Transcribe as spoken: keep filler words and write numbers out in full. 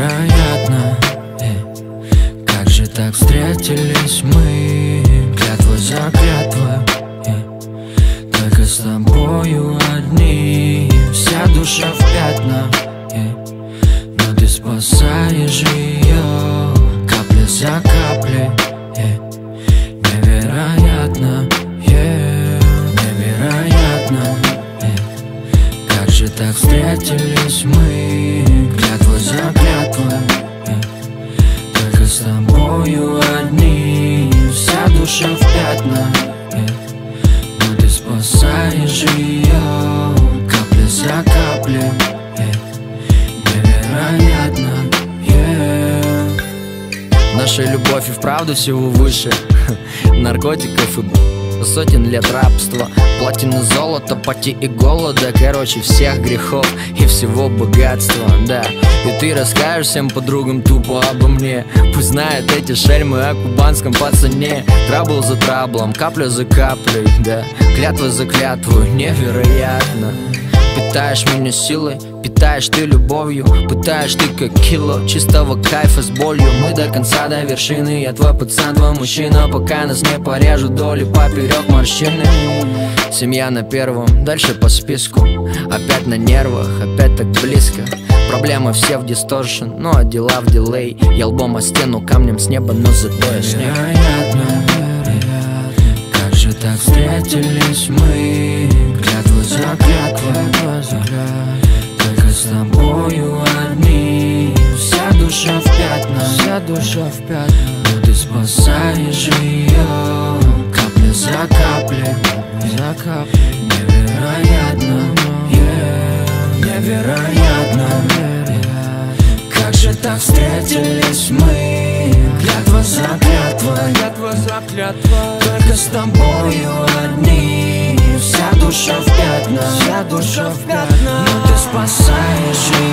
невероятно, э, как же так встретились мы, клятва за клятвой, э, только с тобою одни, вся душа в пятна, э, но ты спасаешь ее капля за каплей, э, невероятно, э, невероятно, э, как же так встретились мы, клятва за клятвой, э, только с тобою одни, вся душа в пятна, э, но ты спасаешь ее капля за каплей, э, невероятно, yeah. Наша любовь и вправду всего выше наркотиков и сотен лет рабства, платины, золота, поти и голода, короче, всех грехов и всего богатства, да. И ты расскажешь всем подругам тупо обо мне, пусть знают эти шельмы о кубанском пацане. Трабл за траблом, капля за каплей, да, клятва за клятвой, невероятно. Питаешь меня силой, питаешь ты любовью, пытаешь ты как кило чистого кайфа с болью. Мы до конца, до вершины, я твой пацан, твой мужчина, пока нас не порежут доли поперек морщины. Семья на первом, дальше по списку, опять на нервах, опять так близко. Проблемы все в дисторшн, ну а дела в дилей. Я лбом о стену, камнем с неба, но зато я снег. Невероятно, невероятно, как же так встретились мы, клятва за клятвой, только с тобою одни, вся душа в пятна, вся душа в пятна, но ты спасаешь ее капля за каплей, за каплей, невероятно, yeah, невероятно, как же так встретились мы, клятва за клятвой, клятва за клятвой, только с тобою одни, вся душа в пятна, вся душа в пятна, но ты спасаешь ее